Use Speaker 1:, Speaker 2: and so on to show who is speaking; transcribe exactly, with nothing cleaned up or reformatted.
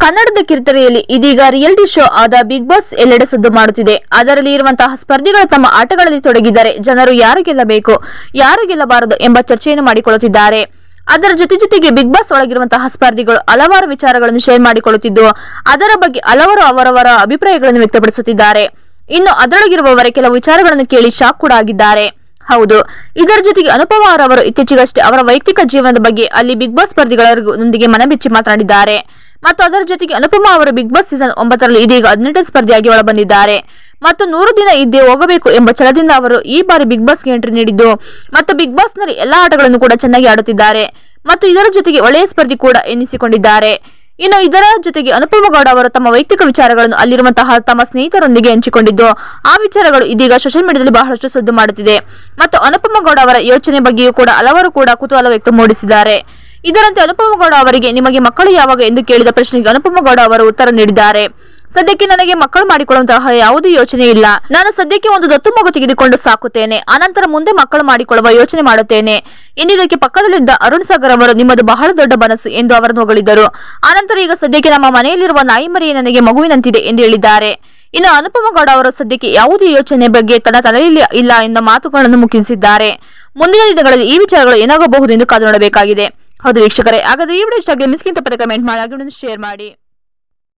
Speaker 1: ಕನ್ನಡದ ಕಿರುತೆರೆಯಲ್ಲಿ ಇದೀಗ ರಿಯಾಲಿಟಿ ಶೋ ಆದ ಬಿಗ್ ಬಾಸ್ ಎಲ್ಲೆಡೆ ಸದ್ದು ಮಾಡುತ್ತಿದೆ. ಅದರಲ್ಲಿ ಇರುವಂತಹ ಸ್ಪರ್ಧಿಗಳು ತಮ್ಮ ಆಟಗಳಲ್ಲಿ ತೊಡಗಿದರೆ ಜನರು ಯಾರು ಗೆಲ್ಲಬೇಕು, ಯಾರು ಗೆಲ್ಲಬಾರದು ಎಂಬ ಚರ್ಚೆಯನ್ನು ಮಾಡಿಕೊಳ್ಳುತ್ತಿದ್ದಾರೆ. ಅದರ ಜೊತೆ ಜೊತೆಗೆ ಬಿಗ್ ಬಾಸ್ ಒಳಗಿರುವಂತಹ ಸ್ಪರ್ಧಿಗಳು ಹಲವಾರು ವಿಚಾರಗಳನ್ನು ಶೇರ್ ಮಾಡಿಕೊಳ್ಳುತ್ತಿದ್ದು, ಅದರ ಬಗ್ಗೆ ಹಲವರು ಅವರವರ ಅಭಿಪ್ರಾಯಗಳನ್ನು ವ್ಯಕ್ತಪಡಿಸುತ್ತಿದ್ದಾರೆ. ಇನ್ನು ಅದರೊಳಗಿರುವವರೇ ಕೆಲವು ವಿಚಾರಗಳನ್ನು ಕೇಳಿ ಶಾಕ್ ಕೂಡ ಆಗಿದ್ದಾರೆ. ಹೌದು, ಇದರ ಜೊತೆಗೆ ಅನುಪಮ ಅವರು ಇತ್ತೀಚೆಗಷ್ಟೇ ಅವರ ವೈಯಕ್ತಿಕ ಜೀವನದ ಬಗ್ಗೆ ಅಲ್ಲಿ ಬಿಗ್ ಬಾಸ್ ಸ್ಪರ್ಧಿಗಳೊಂದಿಗೆ ಮನಬಿಚ್ಚಿ ಮಾತನಾಡಿದ್ದಾರೆ. ಮತ್ತು ಅದರ ಜೊತೆಗೆ ಅನುಪಮ ಅವರು ಬಿಗ್ ಬಾಸ್ ಸೀಸನ್ ಒಂಬತ್ತರಲ್ಲಿ ಇದೀಗ ಹದಿನೆಂಟನೇ ಸ್ಪರ್ಧಿಯಾಗಿ ಒಳಬಂದಿದ್ದಾರೆ. ಮತ್ತು ನೂರು ದಿನ ಇದ್ದೇ ಹೋಗಬೇಕು ಎಂಬ ಛಲದಿಂದ ಅವರು ಈ ಬಾರಿ ಬಿಗ್ ಬಾಸ್ಗೆ ಎಂಟ್ರಿ ನೀಡಿದ್ದು, ಮತ್ತು ಬಿಗ್ ಬಾಸ್ ನಲ್ಲಿ ಎಲ್ಲಾ ಆಟಗಳನ್ನು ಕೂಡ ಚೆನ್ನಾಗಿ ಆಡುತ್ತಿದ್ದಾರೆ ಮತ್ತು ಇದರ ಜೊತೆಗೆ ಒಳ್ಳೆಯ ಸ್ಪರ್ಧಿ ಕೂಡ ಎನ್ನಿಸಿಕೊಂಡಿದ್ದಾರೆ. ಇನ್ನು ಇದರ ಜೊತೆಗೆ ಅನುಪಮ ಗೌಡ ಅವರು ತಮ್ಮ ವೈಯಕ್ತಿಕ ವಿಚಾರಗಳನ್ನು ಅಲ್ಲಿರುವಂತಹ ತಮ್ಮ ಸ್ನೇಹಿತರೊಂದಿಗೆ ಹಂಚಿಕೊಂಡಿದ್ದು, ಆ ವಿಚಾರಗಳು ಇದೀಗ ಸೋಷಿಯಲ್ ಮೀಡಿಯಾದಲ್ಲಿ ಬಹಳಷ್ಟು ಸದ್ದು ಮಾಡುತ್ತಿದೆ. ಮತ್ತು ಅನುಪಮ ಗೌಡ ಅವರ ಯೋಚನೆ ಬಗ್ಗೆಯೂ ಕೂಡ ಹಲವರು ಕೂಡ ಕುತೂಹಲ ವ್ಯಕ್ತ ಮೂಡಿಸಿದ್ದಾರೆ. ಇದರಂತೆ ಅನುಪಮ ಗೌಡ ಅವರಿಗೆ ನಿಮಗೆ ಮಕ್ಕಳು ಯಾವಾಗ ಎಂದು ಕೇಳಿದ ಪ್ರಶ್ನೆಗೆ ಅನುಪಮ ಗೌಡ ಅವರು ಉತ್ತರ ನೀಡಿದ್ದಾರೆ. ಸದ್ಯಕ್ಕೆ ನನಗೆ ಮಕ್ಕಳು ಮಾಡಿಕೊಳ್ಳುವಂತಹ ಯಾವುದೇ ಯೋಚನೆ ಇಲ್ಲ. ನಾನು ಸದ್ಯಕ್ಕೆ ಒಂದು ದತ್ತು ಮಗು ತೆಗೆದುಕೊಂಡು ಸಾಕುತ್ತೇನೆ, ಆನಂತರ ಮುಂದೆ ಮಕ್ಕಳು ಮಾಡಿಕೊಳ್ಳುವ ಯೋಚನೆ ಮಾಡುತ್ತೇನೆ ಎಂದಿದ್ದಕ್ಕೆ ಪಕ್ಕದಲ್ಲಿದ್ದ ಅರುಣ್ ಸಾಗರ್ ಅವರು ನಿಮ್ಮದು ಬಹಳ ದೊಡ್ಡ ಮನಸ್ಸು ಎಂದು ಅವರನ್ನು ಹೊಗಳಿದರು. ಆನಂತರ ಈಗ ಸದ್ಯಕ್ಕೆ ನಮ್ಮ ಮನೆಯಲ್ಲಿರುವ ನಾಯಿ ಮರಿ ನನಗೆ ಮಗುವಿನಂತಿದೆ ಎಂದು ಹೇಳಿದ್ದಾರೆ. ಇನ್ನು ಅನುಪಮ ಗೌಡ ಅವರು ಸದ್ಯಕ್ಕೆ ಯಾವುದೇ ಯೋಚನೆ ಬಗ್ಗೆ ತನ್ನ ತಲೆಯಲ್ಲಿ ಇಲ್ಲ ಎಂಬ ಮಾತುಗಳನ್ನು ಮುಗಿಸಿದ್ದಾರೆ. ಮುಂದಿನ ದಿನಗಳಲ್ಲಿ ಈ ವಿಚಾರಗಳು ಏನಾಗಬಹುದು ಎಂದು ಕಾದು ನೋಡಬೇಕಾಗಿದೆ. ಹೌದು ವೀಕ್ಷಕರೇ, ಹಾಗಾದ್ರೆ ಈ ವಿಡಿಯೋ ಇಷ್ಟ ಆಗಿದೆ ಮಿಸ್ಕಿಂತ ಪದ ಕಮೆಂಟ್ ಮಾಡಿ, ಹಾಗೆ ಶೇರ್ ಮಾಡಿ.